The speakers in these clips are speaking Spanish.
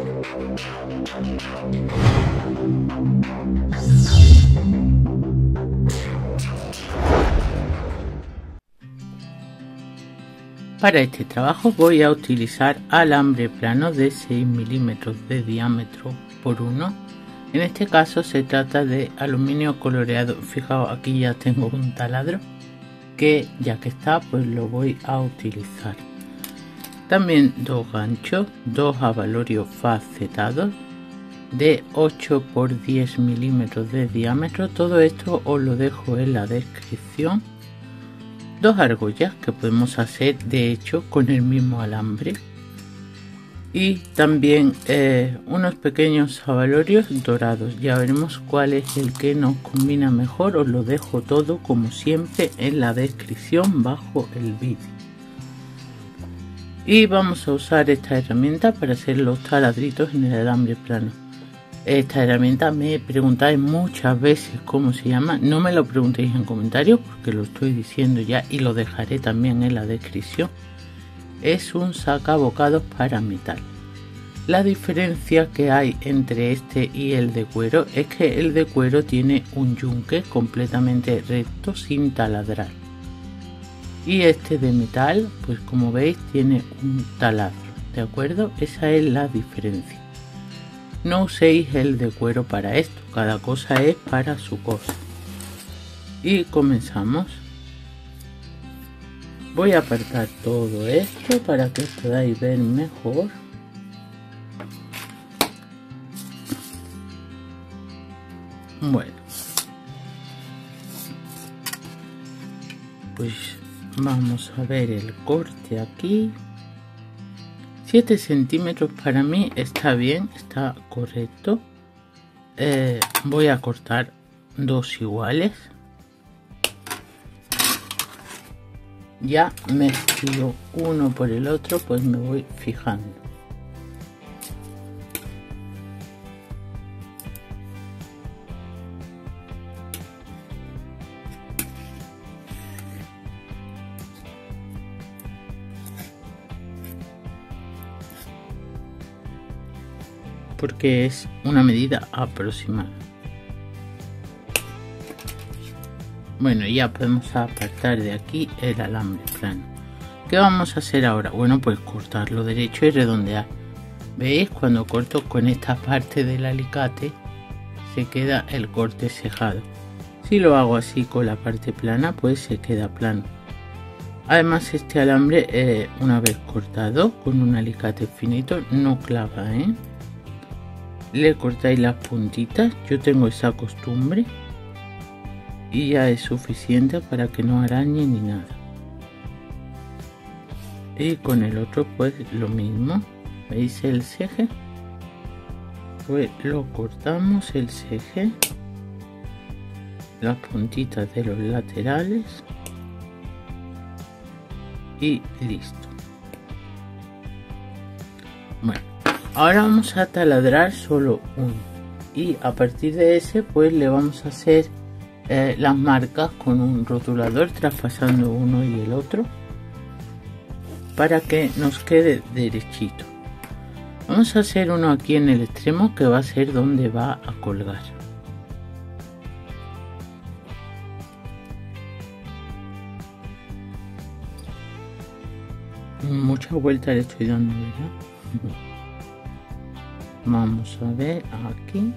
Para este trabajo voy a utilizar alambre plano de 6 milímetros de diámetro por 1. En este caso se trata de aluminio coloreado. Fijaos, aquí ya tengo un taladro que ya que está pues lo voy a utilizar. También dos ganchos, dos abalorios facetados de 8 por 10 milímetros de diámetro. Todo esto os lo dejo en la descripción. Dos argollas que podemos hacer de hecho con el mismo alambre y también unos pequeños abalorios dorados. Ya veremos cuál es el que nos combina mejor. Os lo dejo todo como siempre en la descripción bajo el vídeo. Y vamos a usar esta herramienta para hacer los taladritos en el alambre plano. Esta herramienta me preguntáis muchas veces cómo se llama. No me lo preguntéis en comentarios porque lo estoy diciendo ya y lo dejaré también en la descripción. Es un sacabocados para metal. La diferencia que hay entre este y el de cuero es que el de cuero tiene un yunque completamente recto sin taladrar. Y este de metal, pues como veis, tiene un taladro. ¿De acuerdo? Esa es la diferencia. No uséis el de cuero para esto, cada cosa es para su cosa. Y comenzamos. Voy a apartar todo esto para que podáis ver mejor. Bueno, pues vamos a ver el corte aquí. 7 centímetros para mí está bien, está correcto. Voy a cortar dos iguales. Ya mezclo uno por el otro, pues me voy fijando. Porque es una medida aproximada. Bueno, ya podemos apartar de aquí el alambre plano. ¿Qué vamos a hacer ahora? Bueno, pues cortarlo derecho y redondear. ¿Veis? Cuando corto con esta parte del alicate se queda el corte cejado. Si lo hago así con la parte plana, pues se queda plano. Además, este alambre una vez cortado con un alicate finito no clava, Le cortáis las puntitas, yo tengo esa costumbre y ya es suficiente para que no arañe ni nada. Y con el otro pues lo mismo. ¿Veis el ceje? Pues lo cortamos el ceje, las puntitas de los laterales y listo. Bueno, ahora vamos a taladrar solo uno y a partir de ese pues le vamos a hacer las marcas con un rotulador traspasando uno y el otro para que nos quede derechito. Vamos a hacer uno aquí en el extremo que va a ser donde va a colgar. Mucha vuelta le estoy dando, ¿verdad? Vamos a ver aquí.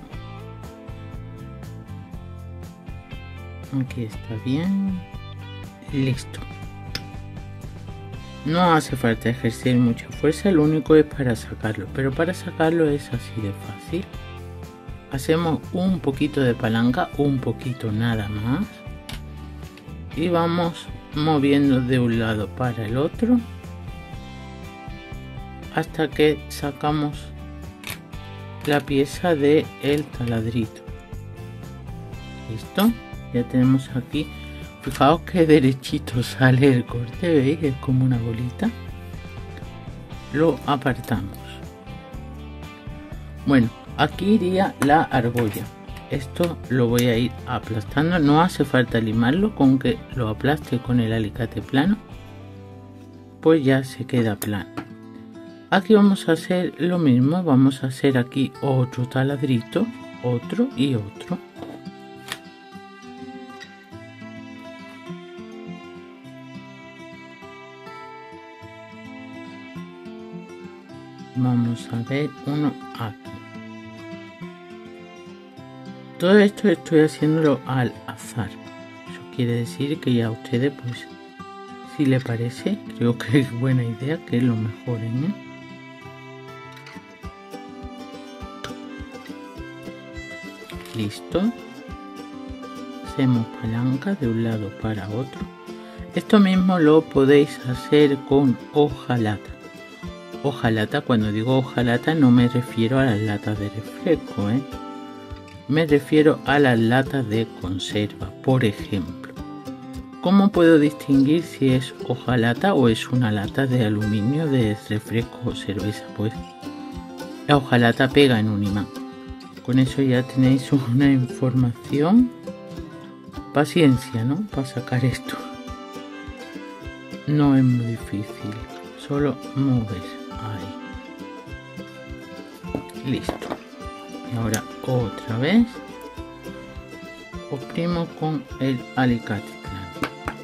Aquí está bien. Listo. No hace falta ejercer mucha fuerza, lo único es para sacarlo. Pero para sacarlo es así de fácil. Hacemos un poquito de palanca, un poquito nada más. Y vamos moviendo de un lado para el otro. Hasta que sacamos la pieza del taladrito. Listo, ya tenemos aquí. Fijaos que derechito sale el corte, ¿veis? Es como una bolita. Lo apartamos. Bueno, aquí iría la argolla. Esto lo voy a ir aplastando. No hace falta limarlo, con que lo aplaste con el alicate plano pues ya se queda plano. Aquí vamos a hacer lo mismo, vamos a hacer aquí otro taladrito, otro y otro. Vamos a ver uno aquí. Todo esto estoy haciéndolo al azar. Eso quiere decir que ya ustedes, pues, si les parece, creo que es buena idea que lo mejoren, ¿eh? Listo. Hacemos palanca de un lado para otro. Esto mismo lo podéis hacer con hojalata. Hojalata, cuando digo hojalata no me refiero a las latas de refresco, ¿eh? Me refiero a las latas de conserva, por ejemplo. ¿Cómo puedo distinguir si es hojalata o es una lata de aluminio de refresco o cerveza? Pues la hojalata pega en un imán. Con eso ya tenéis una información. Paciencia, ¿no? Para sacar esto. No es muy difícil. Solo mover. Ahí. Listo. Y ahora otra vez. Oprimo con el alicate plano.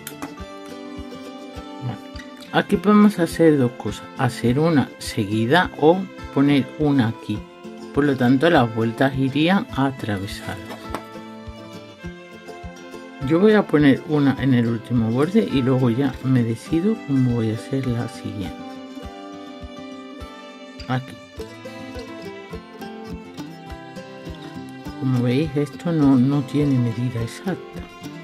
Bueno, aquí podemos hacer dos cosas. Hacer una seguida o poner una aquí. Por lo tanto, las vueltas irían atravesadas. Yo voy a poner una en el último borde y luego ya me decido cómo voy a hacer la siguiente. Aquí. Como veis, esto no tiene medida exacta.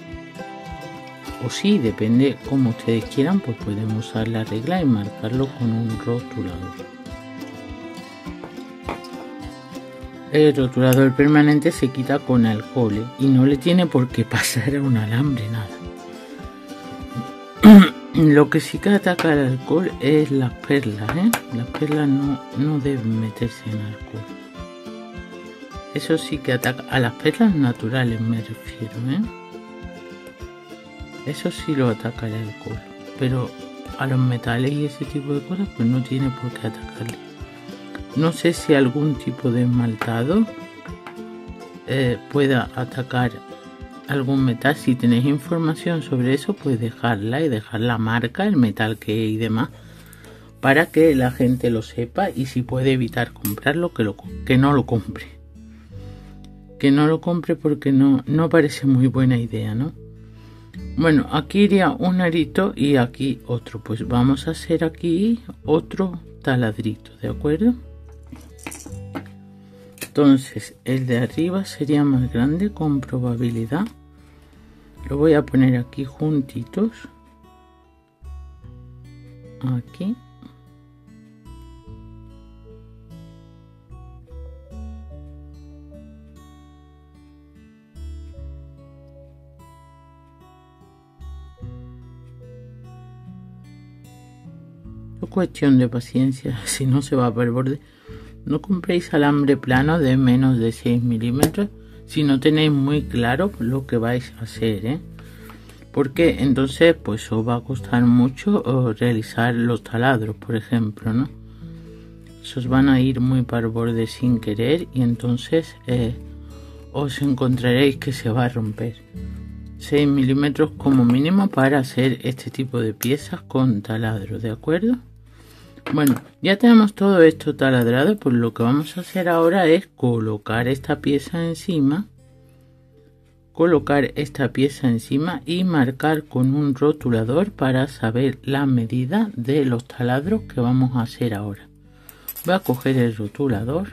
O sí, depende como ustedes quieran, pues pueden usar la regla y marcarlo con un rotulador. El rotulador permanente se quita con alcohol, y no le tiene por qué pasar a un alambre nada. Lo que sí que ataca el alcohol es las perlas, ¿eh? Las perlas no deben meterse en alcohol. Eso sí que ataca a las perlas naturales, me refiero, ¿eh? Eso sí lo ataca el alcohol, pero a los metales y ese tipo de cosas pues no tiene por qué atacarle. No sé si algún tipo de esmaltado pueda atacar algún metal. Si tenéis información sobre eso, pues dejarla y dejar la marca, el metal que es y demás, para que la gente lo sepa, y si puede evitar comprarlo, que no lo compre. Que no lo compre porque no parece muy buena idea, ¿no? Bueno, aquí iría un arito y aquí otro. Pues vamos a hacer aquí otro taladrito, ¿de acuerdo? Entonces el de arriba sería más grande con probabilidad. Lo voy a poner aquí juntitos. Aquí. Es cuestión de paciencia, si no se va para el borde. No compréis alambre plano de menos de 6 milímetros si no tenéis muy claro lo que vais a hacer, ¿eh? Porque entonces pues os va a costar mucho realizar los taladros, por ejemplo, ¿no? Esos van a ir muy para el borde sin querer y entonces os encontraréis que se va a romper. 6 milímetros como mínimo para hacer este tipo de piezas con taladro, ¿de acuerdo? Bueno, ya tenemos todo esto taladrado, pues lo que vamos a hacer ahora es colocar esta pieza encima. Y marcar con un rotulador para saber la medida de los taladros que vamos a hacer ahora. Voy a coger el rotulador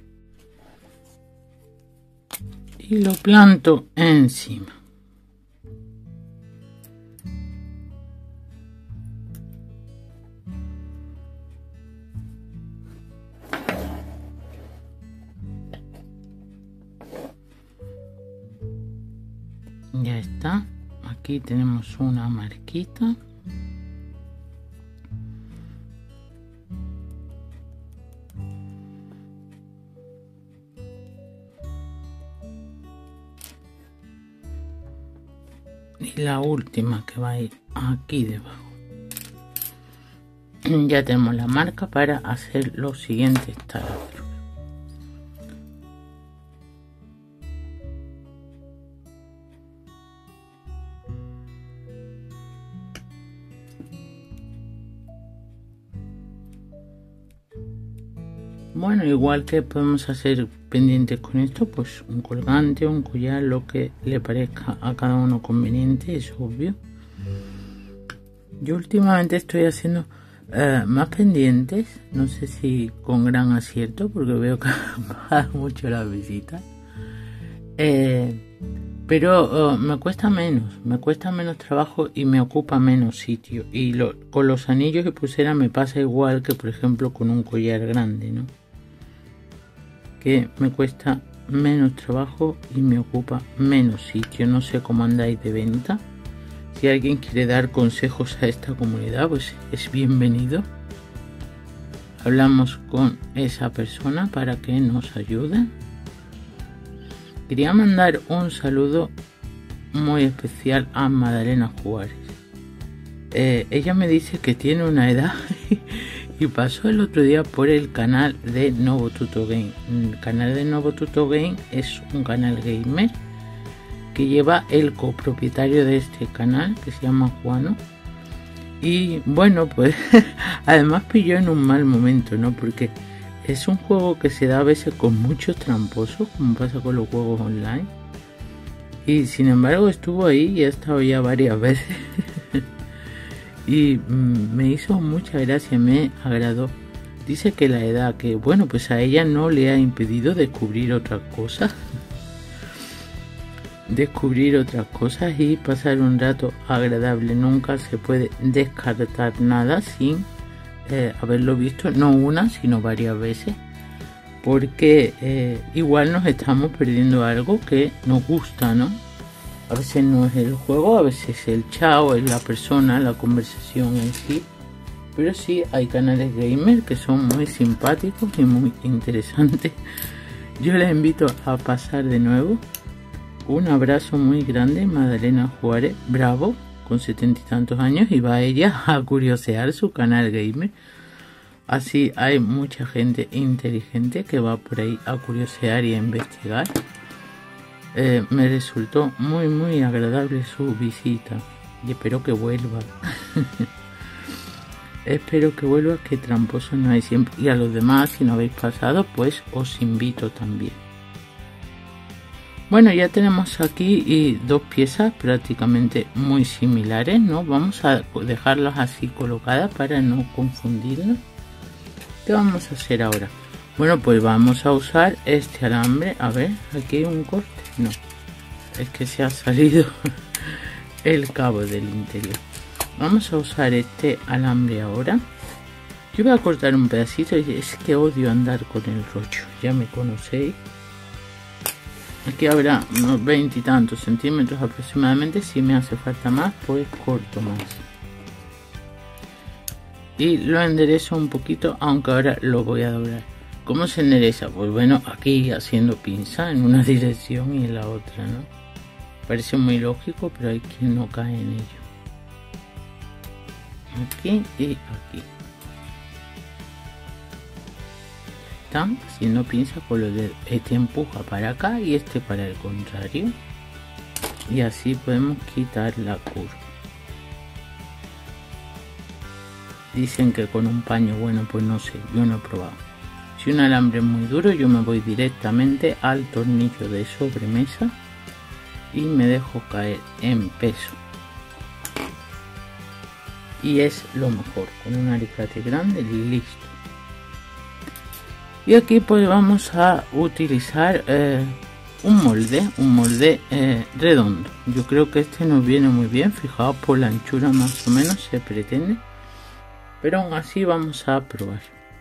y lo planto encima. Ya está. Aquí tenemos una marquita. Y la última que va a ir aquí debajo. ya tenemos la marca para hacer los siguientes taladros. Bueno, igual que podemos hacer pendientes con esto, pues un colgante, un collar, lo que le parezca a cada uno conveniente, es obvio. Yo últimamente estoy haciendo más pendientes, no sé si con gran acierto, porque veo que bajan mucho las visitas. Pero me cuesta menos trabajo y me ocupa menos sitio. Y con los anillos y pulseras me pasa igual que, por ejemplo, con un collar grande, ¿no? Que me cuesta menos trabajo y me ocupa menos sitio. No sé cómo andáis de venta. Si alguien quiere dar consejos a esta comunidad, pues es bienvenido. Hablamos con esa persona para que nos ayude. Quería mandar un saludo muy especial a Madalena Juárez. Ella me dice que tiene una edad y pasó el otro día por el canal de Novo Tuto Game. El canal de Novo Tuto Game es un canal gamer que lleva el copropietario de este canal, que se llama Juano. Y bueno, pues además pilló en un mal momento, ¿no? Porque es un juego que se da a veces con muchos tramposos, como pasa con los juegos online. Y sin embargo estuvo ahí y ha estado ya varias veces. Y me hizo mucha gracia, me agradó. Dice que la edad, que bueno, pues a ella no le ha impedido descubrir otras cosas. Y pasar un rato agradable. Nunca se puede descartar nada sin haberlo visto, no una sino varias veces, porque igual nos estamos perdiendo algo que nos gusta, ¿no? A veces no es el juego, a veces es el chao, es la persona, la conversación en sí, pero sí hay canales gamer que son muy simpáticos y muy interesantes. Yo les invito a pasar de nuevo. Un abrazo muy grande, Madalena Juárez, bravo, con 70 y tantos años, y va ella a curiosear su canal gamer. Así hay mucha gente inteligente que va por ahí a curiosear y a investigar. Me resultó muy agradable su visita y espero que vuelva. Espero que vuelva, que tramposo no hay siempre. Y a los demás, si no habéis pasado, pues os invito también. Bueno, ya tenemos aquí dos piezas prácticamente muy similares, ¿no? Vamos a dejarlas así colocadas para no confundirnos. ¿Qué vamos a hacer ahora? Bueno, pues vamos a usar este alambre. A ver, aquí hay un corte. No, es que se ha salido el cabo del interior. Vamos a usar este alambre ahora. Yo voy a cortar un pedacito. Es que odio andar con el rollo, ya me conocéis. Aquí habrá unos 20 y tantos centímetros aproximadamente. Si me hace falta más, pues corto más. Y lo enderezo un poquito, aunque ahora lo voy a doblar. ¿Cómo se endereza? Pues bueno, aquí haciendo pinza en una dirección y en la otra, ¿no? Parece muy lógico, pero hay quien no cae en ello. Aquí y aquí. Están haciendo pinza con los dedos. Este empuja para acá y este para el contrario. Y así podemos quitar la curva. Dicen que con un paño, bueno, pues no sé, yo no he probado. Si un alambre es muy duro, yo me voy directamente al tornillo de sobremesa y me dejo caer en peso. Y es lo mejor, con un alicate grande, listo. Y aquí pues vamos a utilizar un molde redondo. Yo creo que este nos viene muy bien, fijaos por la anchura más o menos se pretende. Pero aún así vamos a probar.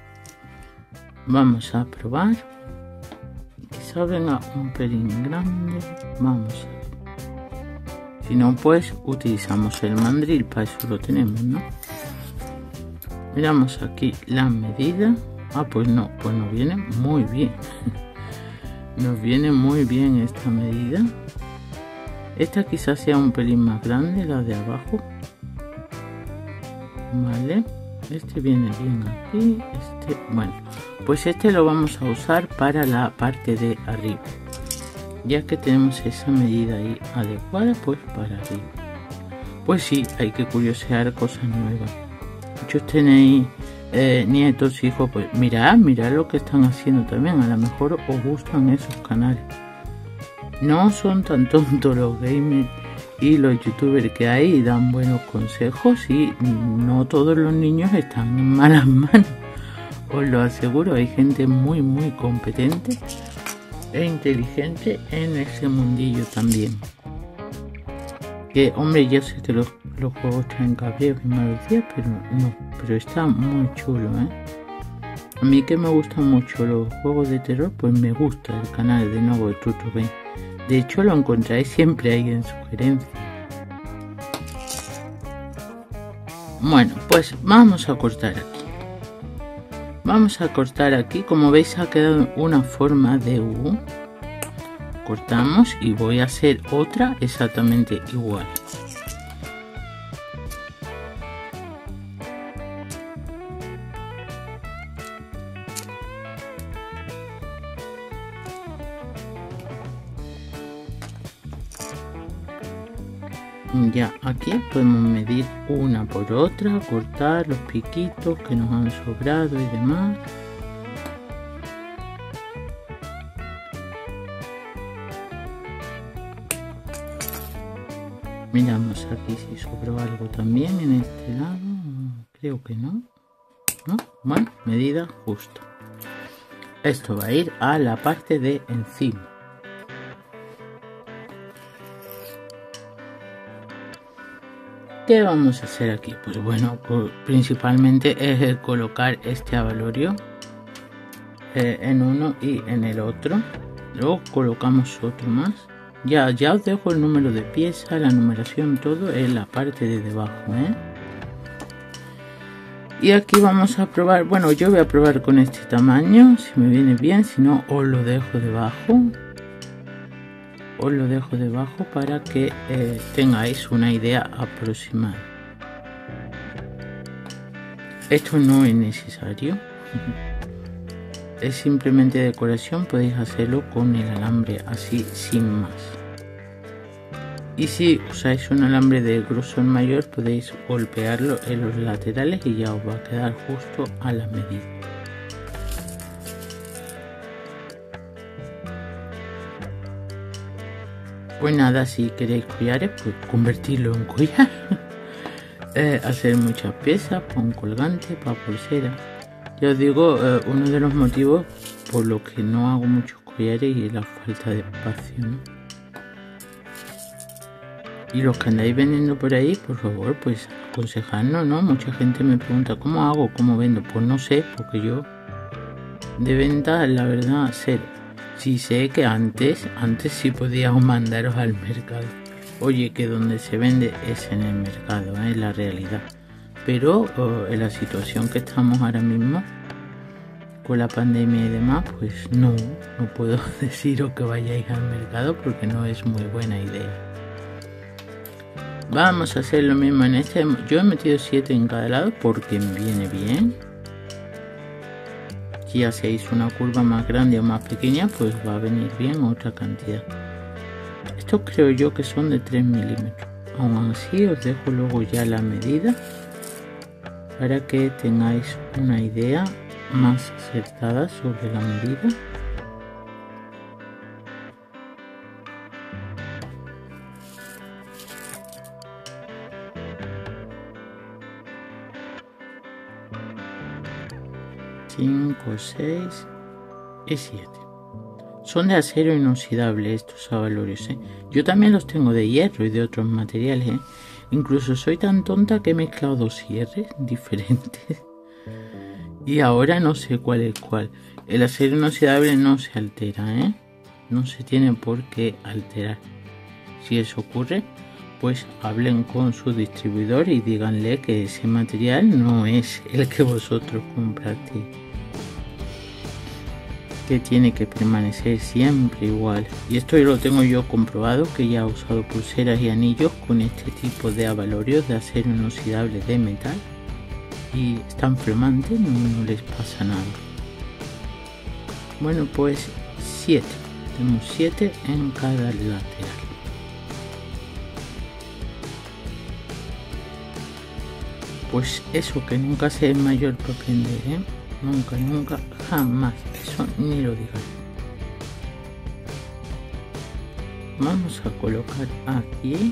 Quizá venga un pelín grande. Vamos a ver. Si no, pues utilizamos el mandril, para eso lo tenemos, ¿no? Miramos aquí la medida. Pues no, pues nos viene muy bien. Nos viene muy bien esta medida. Esta quizás sea un pelín más grande, la de abajo. Vale. Este viene bien aquí. Bueno, pues este lo vamos a usar para la parte de arriba. Ya que tenemos esa medida ahí adecuada, pues para arriba. Pues sí, hay que curiosear cosas nuevas. Muchos tenéis nietos, hijos, pues mirad lo que están haciendo también. A lo mejor os gustan esos canales. No son tan tontos los gamers y los youtubers que hay, y dan buenos consejos, y no todos los niños están en malas manos, os lo aseguro. Hay gente muy competente e inteligente en ese mundillo también. Que hombre, ya sé que los juegos traen cabreos y malos días, pero está muy chulo, A mí, que me gustan mucho los juegos de terror, pues me gusta el canal de nuevo de Tutu Game. De hecho, lo encontráis siempre ahí en sugerencias. Bueno, pues vamos a cortar aquí. Vamos a cortar aquí. Como veis, ha quedado una forma de U. Cortamos y voy a hacer otra exactamente igual. Ya aquí podemos medir una por otra, cortar los piquitos que nos han sobrado y demás. Miramos aquí si sobró algo también en este lado. Creo que no. ¿No? Bueno, medida justa. Esto va a ir a la parte de encima. ¿Qué vamos a hacer aquí? Pues bueno, principalmente es colocar este avalorio en uno y en el otro. Luego colocamos otro más. Ya os dejo el número de pieza, la numeración, todo en la parte de debajo, Y aquí vamos a probar. Bueno, yo voy a probar con este tamaño, si me viene bien. Si no, os lo dejo debajo. Os lo dejo debajo para que tengáis una idea aproximada. Esto no es necesario. Es simplemente decoración. Podéis hacerlo con el alambre así, sin más. Y si usáis un alambre de grosor mayor, podéis golpearlo en los laterales y ya os va a quedar justo a la medida. Pues nada, si queréis collares, pues convertirlo en collar. Hacer muchas piezas para un colgante, para pulsera. Ya os digo, uno de los motivos por los que no hago muchos collares y la falta de espacio, ¿no? Y los que andáis vendiendo por ahí, por favor, pues aconsejadnos, ¿no? Mucha gente me pregunta, ¿cómo hago? ¿Cómo vendo? Pues no sé, porque yo de venta, la verdad, cero. Sí sé que antes sí podíamos mandaros al mercado. Oye, que donde se vende es en el mercado, es la realidad. Pero en la situación que estamos ahora mismo, con la pandemia y demás, pues no puedo deciros que vayáis al mercado porque no es muy buena idea. Vamos a hacer lo mismo en este. Yo he metido 7 en cada lado porque me viene bien. Si hacéis una curva más grande o más pequeña, pues va a venir bien otra cantidad. Estos creo yo que son de 3 milímetros. Aún así os dejo luego ya la medida para que tengáis una idea más acertada sobre la medida. Cinco, 6 y 7. Son de acero inoxidable estos abalorios, Yo también los tengo de hierro y de otros materiales, Incluso soy tan tonta que he mezclado 2 cierres diferentes. Y ahora no sé cuál es cuál. El acero inoxidable no se altera, No se tiene por qué alterar. Si eso ocurre, pues hablen con su distribuidor y díganle que ese material no es el que vosotros comprasteis. Que tiene que permanecer siempre igual. Y esto lo tengo yo comprobado, que ya he usado pulseras y anillos con este tipo de abalorios de acero inoxidable de metal. y están flamantes, no les pasa nada. Bueno, pues 7, tenemos 7 en cada lateral. Pues eso, que nunca se es mayor para aprender, ¿eh? Nunca, jamás, eso ni lo digas. Vamos a colocar aquí,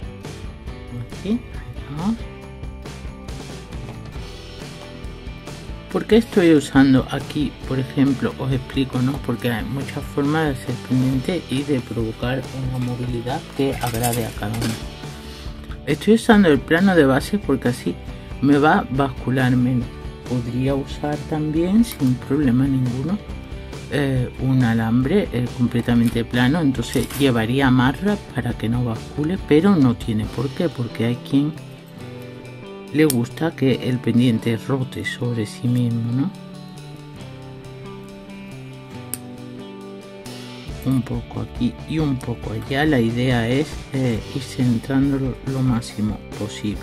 fijaos. ¿Por qué estoy usando aquí, por ejemplo? Os explico, ¿no? Porque hay muchas formas de hacer pendiente y de provocar una movilidad que agrade a cada uno. Estoy usando el plano de base porque así me va a bascular menos. Podría usar también, sin problema ninguno, un alambre completamente plano, entonces llevaría amarra para que no bascule, pero no tiene por qué, porque hay quien le gusta que el pendiente rote sobre sí mismo, ¿no? Un poco aquí y un poco allá. La idea es ir centrándolo lo máximo posible.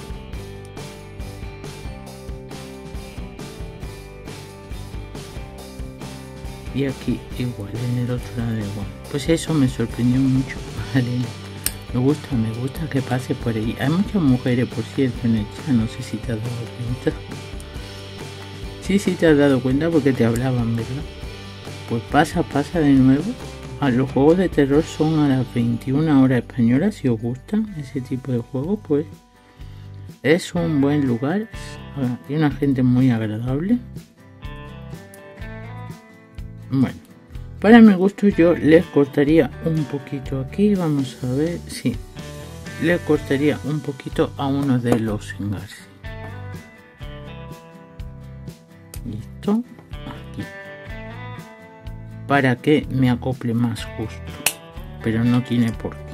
Y aquí igual, en el otro lado igual. Pues eso me sorprendió mucho, ¿vale? Me gusta que pase por ahí. Hay muchas mujeres, por cierto, en el chat, no sé si te has dado cuenta. Sí, te has dado cuenta porque te hablaban, ¿verdad? Pues pasa de nuevo. Los juegos de terror son a las 21 horas españolas. Si os gustan ese tipo de juegos, pues es un buen lugar. Hay una gente muy agradable. Bueno, para mi gusto yo les cortaría un poquito aquí, vamos a ver, sí, le cortaría un poquito a uno de los engarces. Listo, aquí, para que me acople más justo, pero no tiene por qué.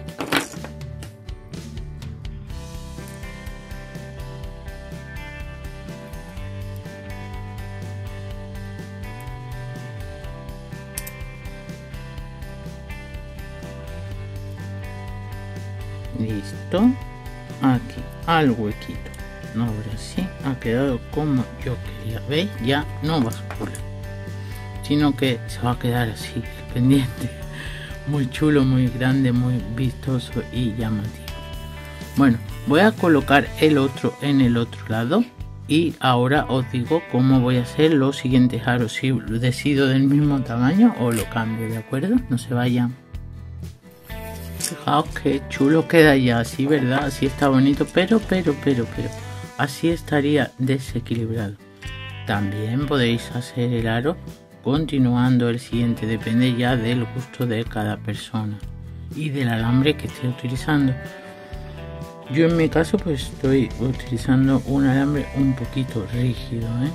Listo, aquí al huequito. Ahora sí ha quedado como yo quería. ¿Veis? Ya no bascula, sino que se va a quedar así el pendiente, muy chulo, muy grande, muy vistoso y llamativo. Bueno, voy a colocar el otro en el otro lado y ahora os digo cómo voy a hacer los siguientes aros. Si decido del mismo tamaño o lo cambio, ¿de acuerdo? No se vayan. Fijaos que chulo queda ya así, ¿verdad? Así está bonito, pero así estaría desequilibrado. También podéis hacer el aro continuando el siguiente, depende ya del gusto de cada persona y del alambre que esté utilizando. Yo en mi caso pues estoy utilizando un alambre un poquito rígido, ¿eh?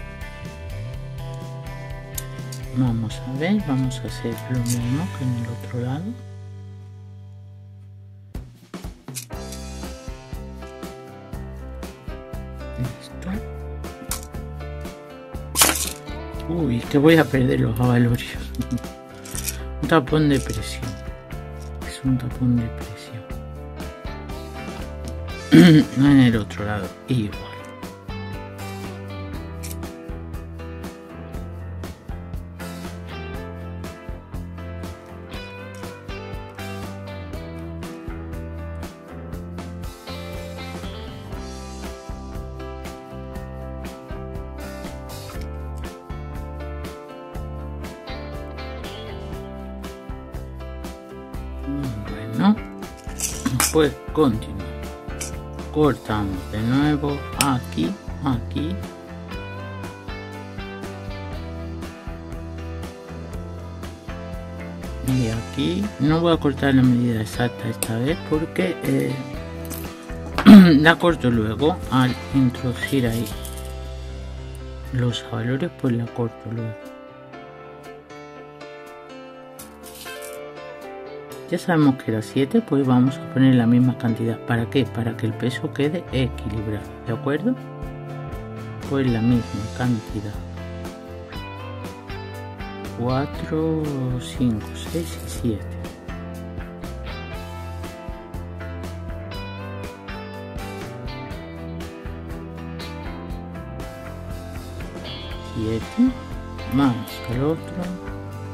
Vamos a ver, vamos a hacer lo mismo que en el otro lado. Uy, que voy a perder los abalorios. Un tapón de presión. Es un tapón de presión. En el otro lado, igual. Bueno, pues continuamos. Cortamos de nuevo aquí, aquí. Y aquí no voy a cortar la medida exacta esta vez porque la corto luego al introducir ahí los abalorios, pues la corto luego. Ya sabemos que era 7, pues vamos a poner la misma cantidad. ¿Para qué? Para que el peso quede equilibrado, ¿de acuerdo? Pues la misma cantidad. 4, 5, 6 y 7. 17. Vamos al otro.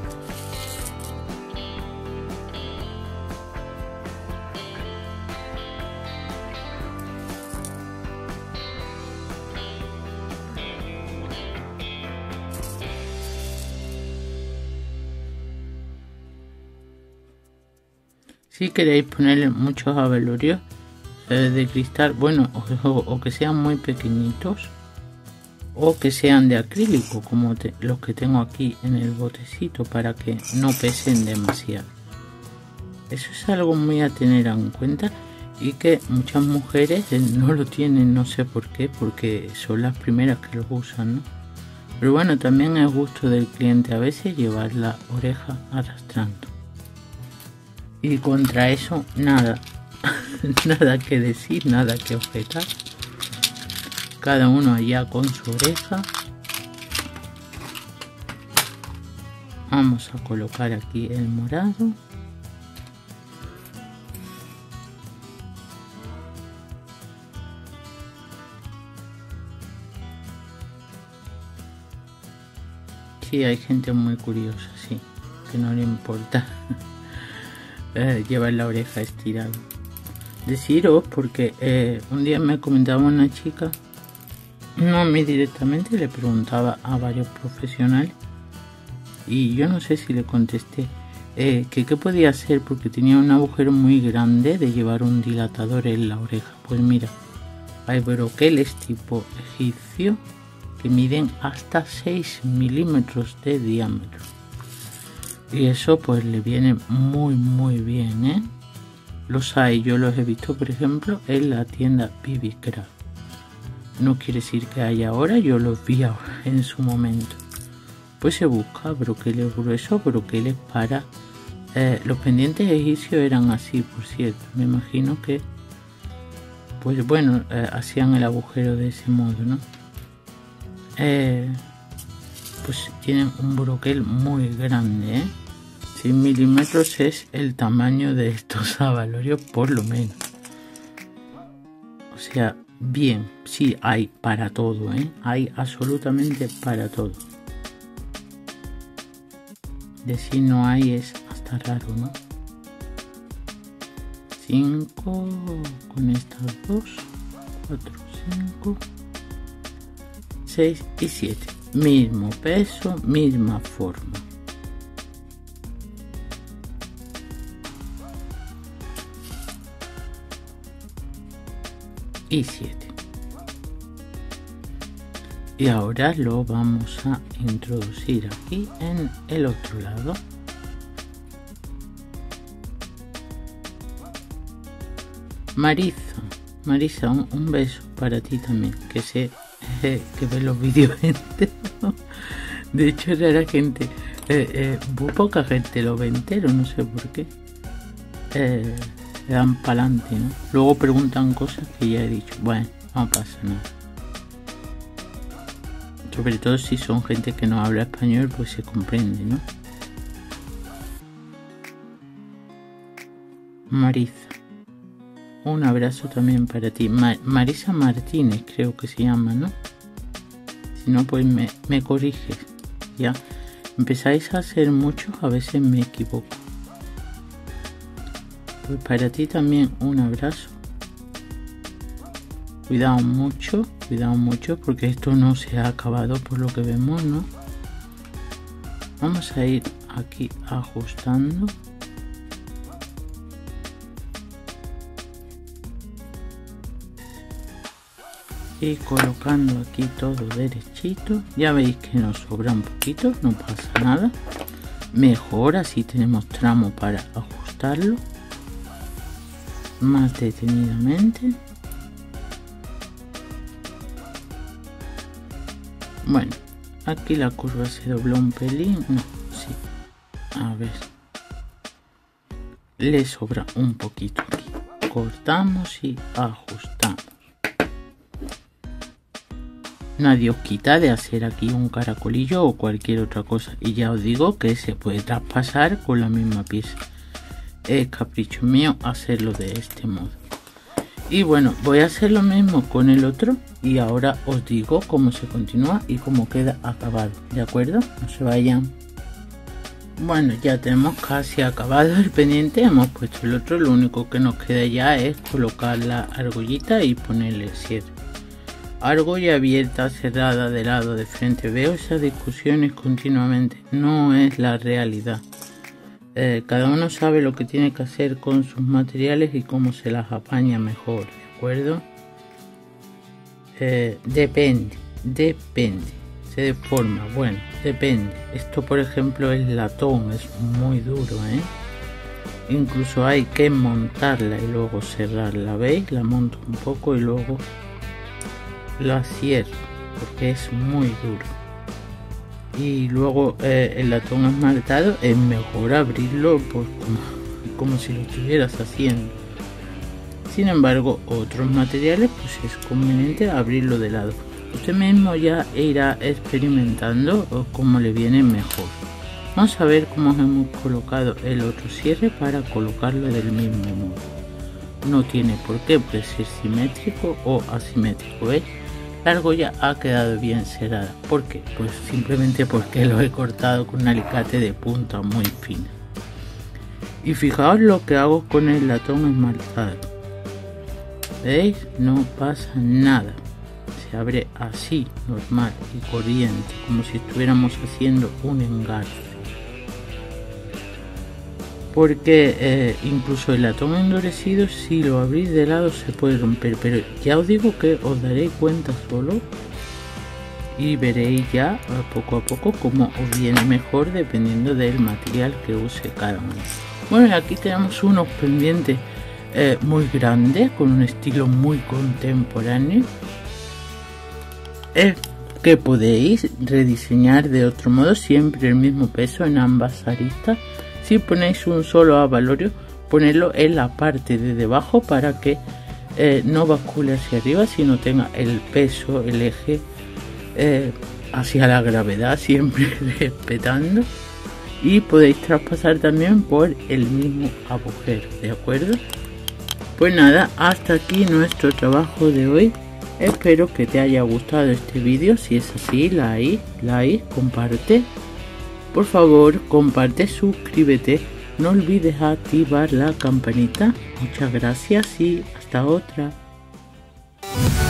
Si queréis ponerle muchos abalorios de cristal, bueno, o que sean muy pequeñitos o que sean de acrílico como los que tengo aquí en el botecito, para que no pesen demasiado. Eso es algo muy a tener en cuenta y que muchas mujeres no lo tienen, no sé por qué, porque son las primeras que lo usan, ¿no? Pero bueno, también es gusto del cliente a veces llevar la oreja arrastrando. Y contra eso nada, nada que decir, nada que objetar. Cada uno allá con su oreja. Vamos a colocar aquí el morado. Sí, hay gente muy curiosa, sí, que no le importa llevar la oreja estirada. Deciros porque un día me comentaba una chica, no a mí directamente, le preguntaba a varios profesionales y yo no sé si le contesté que qué podía hacer porque tenía un agujero muy grande de llevar un dilatador en la oreja. Pues mira, hay broqueles tipo egipcio que miden hasta 6 milímetros de diámetro. Y eso pues le viene muy bien, ¿eh? Los hay, yo los he visto por ejemplo en la tienda Bibicraft. No quiere decir que haya ahora, yo los vi ahora en su momento. Pues se busca broqueles gruesos, broqueles para... los pendientes egipcios eran así, por cierto. Me imagino que pues bueno, hacían el agujero de ese modo, ¿no? Pues tienen un broquel muy grande, 100 milímetros es el tamaño de estos abalorios por lo menos. O sea, bien, sí hay para todo, hay absolutamente para todo. Decir no hay es hasta raro, ¿no? 5 con estas dos, 4, 5, 6 y 7. Mismo peso, misma forma. Y 7. Y ahora lo vamos a introducir aquí en el otro lado. Marisa, un beso para ti también, que sé que ve los vídeos enteros. De hecho era la gente, muy poca gente lo ve entero, no sé por qué. Le dan para adelante, ¿no? Luego preguntan cosas que ya he dicho, bueno, no pasa nada. Sobre todo si son gente que no habla español, pues se comprende, ¿no? Marisa, un abrazo también para ti. Marisa Martínez creo que se llama, ¿no? Si no, pues me corriges. Ya empezáis a hacer muchos, a veces me equivoco. Pues para ti también un abrazo. Cuidado mucho porque esto no se ha acabado por lo que vemos, ¿no? Vamos a ir aquí ajustando. Y colocando aquí todo derechito. Ya veis que nos sobra un poquito, no pasa nada. Mejor, así tenemos tramo para ajustarlo más detenidamente. Bueno, aquí la curva se dobló un pelín. No, sí. A ver. Le sobra un poquito aquí. Cortamos y ajustamos. Nadie os quita de hacer aquí un caracolillo o cualquier otra cosa. Y ya os digo que se puede traspasar con la misma pieza. Es capricho mío hacerlo de este modo. Y bueno, voy a hacer lo mismo con el otro y ahora os digo cómo se continúa y cómo queda acabado, ¿de acuerdo? No se vayan. Bueno, ya tenemos casi acabado el pendiente, hemos puesto el otro, lo único que nos queda ya es colocar la argollita y ponerle el cierre. Argolla abierta, cerrada, de lado, de frente, veo esas discusiones continuamente, no es la realidad. Cada uno sabe lo que tiene que hacer con sus materiales y cómo se las apaña mejor, ¿de acuerdo? Depende, se deforma, bueno, depende. Esto por ejemplo es latón, es muy duro, incluso hay que montarla y luego cerrarla, ¿veis? La monto un poco y luego la cierro porque es muy duro. Y luego el latón esmaltado es mejor abrirlo pues como si lo estuvieras haciendo. Sin embargo, otros materiales pues es conveniente abrirlo de lado. Usted mismo ya irá experimentando cómo le viene mejor. Vamos a ver cómo hemos colocado el otro cierre para colocarlo del mismo modo. No tiene por qué ser simétrico o asimétrico, ¿ves? La argolla ha quedado bien cerrada. ¿Por qué? Pues simplemente porque lo he cortado con un alicate de punta muy fina. Y fijaos lo que hago con el latón esmaltado. ¿Veis? No pasa nada. Se abre así, normal y corriente, como si estuviéramos haciendo un engarce. Porque incluso el latón endurecido, si lo abrís de lado se puede romper, pero ya os digo que os daréis cuenta solo y veréis ya poco a poco cómo os viene mejor dependiendo del material que use cada uno. Bueno, y aquí tenemos unos pendientes muy grandes con un estilo muy contemporáneo que podéis rediseñar de otro modo, siempre el mismo peso en ambas aristas. Si ponéis un solo abalorio, ponerlo en la parte de debajo para que no bascule hacia arriba, sino tenga el peso, el eje hacia la gravedad, siempre respetando. Y podéis traspasar también por el mismo agujero, ¿de acuerdo? Pues nada, hasta aquí nuestro trabajo de hoy. Espero que te haya gustado este vídeo. Si es así, like, comparte. Por favor, comparte, suscríbete, no olvides activar la campanita. Muchas gracias y hasta otra.